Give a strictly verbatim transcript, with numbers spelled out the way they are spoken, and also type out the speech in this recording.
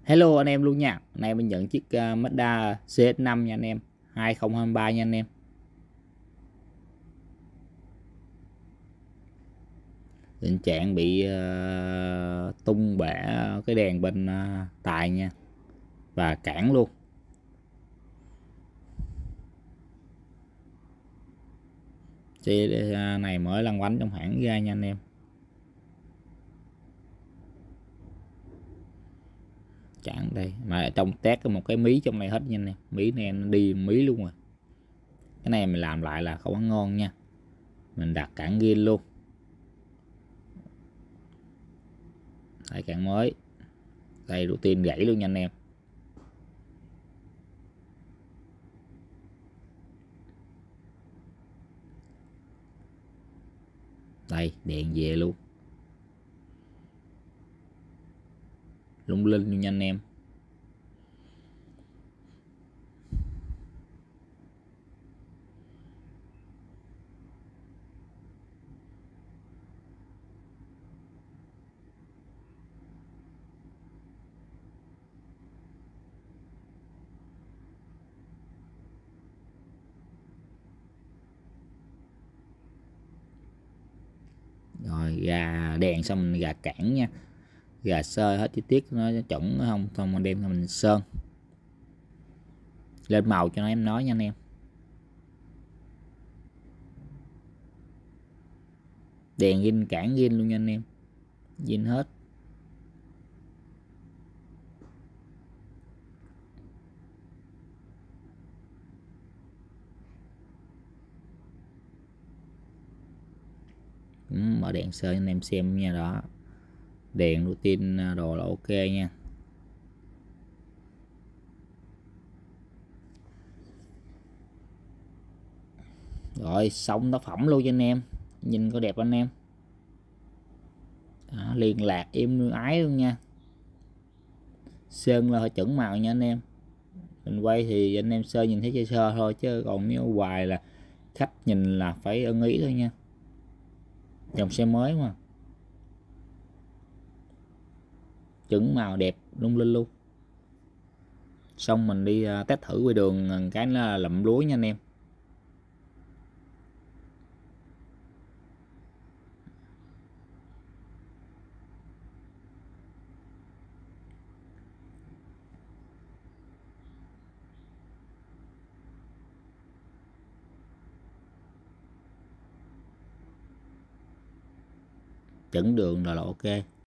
Hello anh em luôn nha. Nay mình nhận chiếc uh, Mazda C X năm nha anh em, hai không hai ba nha anh em. Tình trạng bị uh, tung bể cái đèn bên uh, tài nha, và cản luôn. Xe uh, này mới lăn bánh trong hãng ra nha anh em. Cản đây mà trong tét có một cái mí trong này hết nha anh em. Mí này nó đi mí luôn rồi. Cái này mình làm lại là không có ngon nha. Mình đặt cản ghiên luôn. Đây, cản mới. Đây đầu tiên gãy luôn nha anh em. Đây đèn về luôn, lung linh luôn nha anh em. Rồi gà đèn xong mình gà cản nha, gà sơ hết chi tiết nó chuẩn không, xong mình đem mình sơn lên màu cho nó em nói nha anh em. Đèn zin cản zin luôn nha anh em, zin hết. Ừ, mở đèn sơ anh em xem nha. Đó, đèn routine đồ là ok nha. Rồi xong tác phẩm luôn cho anh em, nhìn có đẹp anh em. Đó, liên lạc im ái luôn nha. Sơn là phải chuẩn màu nha anh em. Mình quay thì anh em sơ nhìn thấy sơ sơ thôi, chứ còn nếu hoài là khách nhìn là phải ưng ý thôi nha. Dòng xe mới mà, chuẩn màu đẹp lung linh luôn. Xong mình đi test thử ngoài đường cái là lậm lúa nha anh em. Chuẩn đường rồi là ok.